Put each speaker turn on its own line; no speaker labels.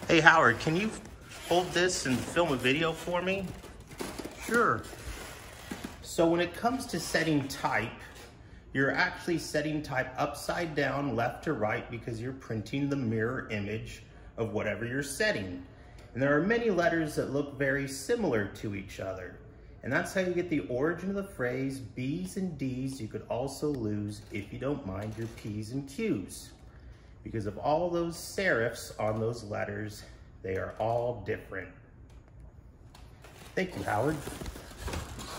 Hey Howard, can you hold this and film a video for me? Sure. So when it comes to setting type, you're actually setting type upside down, left to right, because you're printing the mirror image of whatever you're setting. And there are many letters that look very similar to each other. And that's how you get the origin of the phrase. B's and D's you could also lose if you don't mind your P's and Q's. Because of all those serifs on those letters, they are all different. Thank you, Howard.